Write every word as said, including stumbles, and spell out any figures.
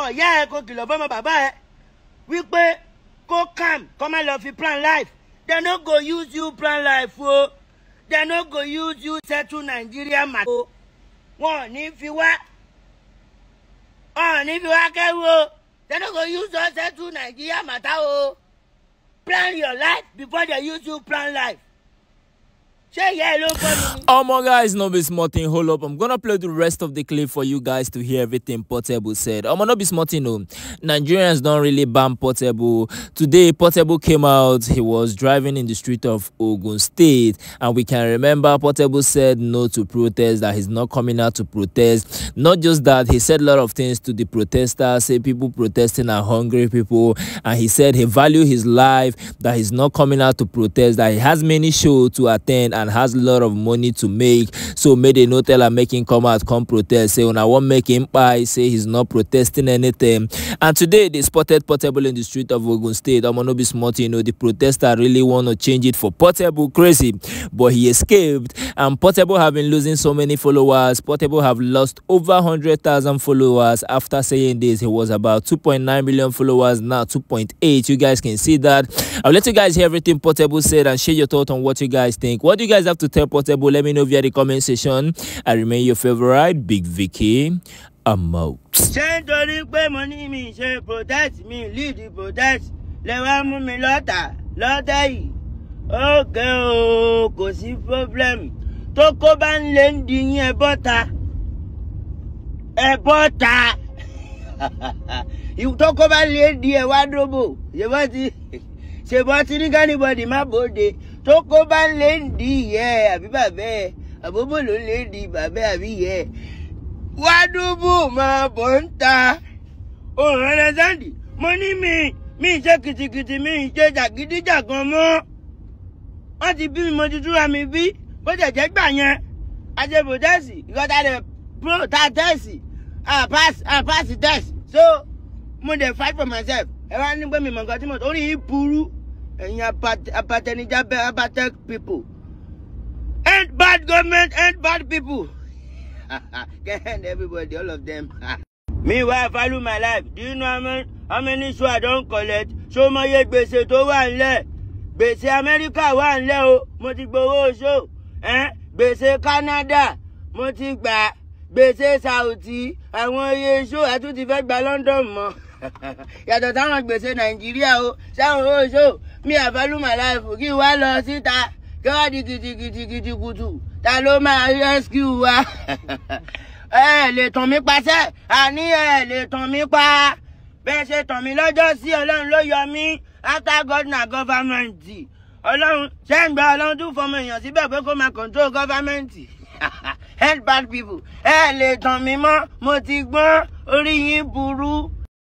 fọ́mọ ìyá ẹ kó kìlọ̀ fọ́mọ bàbá ẹ wípé kó calm kó má lọ fi plan life. They no go use you plan life o. They no go use you settle Nigeria matter o. Wọ́n ní fi wá. Wọ́n ní fi wá kẹ́rù o. They no go use us settle Nigeria matter o. Plan your life before they use you plan life. Oh my guys, no be small thing. Hold up, I'm gonna play the rest of the clip for you guys to hear everything Portable said. I'm gonna be small thing. No, Nigerians don't really ban Portable. Today, Portable came out. He was driving in the street of Ogun State, and we can remember Portable said no to protest. That he's not coming out to protest. Not just that, he said a lot of things to the protesters. Say people protesting are hungry people, and he said he value his life. That he's not coming out to protest. That he has many shows to attend and has a lot of money to make, so made a no tell and make him come out, come protest. Say when I won't make him buy, say he's not protesting anything. And today they spotted Portable in the street of Ogun State. I'm gonna be smart, you know, the protester really want to change it for Portable crazy, but he escaped. And Portable have been losing so many followers. Portable have lost over one hundred thousand followers after saying this. He was about two point nine million followers, now two point eight. You guys can see that. I'll let you guys hear everything Portable said and share your thoughts on what you guys think. What do you guys have to tell Portable? Let me know via the comment section. I remain your favorite Big Vicky. I'm out. Nítorí pé mo ní mi ṣe protest mi lead protest lẹ wá mú mi lọ́tà lọ́tà yìí. Okay o, kò sí problem. Tó kó bá ń lé ń di yín ẹ bọ́ta. Ẹ bọ́ta. Tó kó bá lé ń di ẹ wá dóbò. Ṣèbọ́ ti ṣèbọ́ ti ní kánibọ̀dì má bòde. Tó kó bá lè ń di ìyẹ́ àbí bàbá ẹ̀ àbóbò ló lè di bàbá àbí ìyẹ́ wá dúbò máa bọ̀ ń ta òun rẹ̀ sáǹdì mo ní mi mi ṣe kìtìkìtì mi ṣe jàgídíjàgan mọ́ wọ́n ti bí mi mo ti túra mi bí bó jẹ̀jẹ̀ gbà yẹn àjẹbò tẹ́sì ìkọ́ta rẹ̀ pro ta tẹ́sì à pass à pass test so mo dey fight for myself ẹ wá ní pé mi mọ̀ nǹkan tí mo tó rí burú. And apathetic people. End bad government, end bad people. Can end everybody, all of them. Me, why I value my life? Do you know how many, how many shows I don't collect? Show my year, gbèsè tó wà nílẹ̀. Gbèsè America wà nílẹ̀ o. Mo ti gbowó show. Eh? Gbèsè Canada. Mo ti gbà. Gbèsè Saudi. Àwọn iye show àtún ti fẹ́ gba London mọ́. Yàtọ̀ táwọn gbèsè Nàìjíríà o. Sáwọn owó show. Me I value my life. Kí wá lọ síta. Kí wá di kìtìkìtì kùtù. Ta ló máa rescue wa? Ẹ lè tàn mí pa sẹ́. Àní ẹ lè tàn mí pa. Bẹ́ẹ̀ ṣe tàn mí lọ́jọ́ sí Ọlọ́run ló yọ mí. After God na government. Ọlọ́run ṣé ń gba Ọlọ́run tún fọmọ èèyàn síbẹ̀ pé kó máa control government. Help bad people. Ẹ lè tàn mí mọ́. Mo ti gbọ́n. Orí yín burú.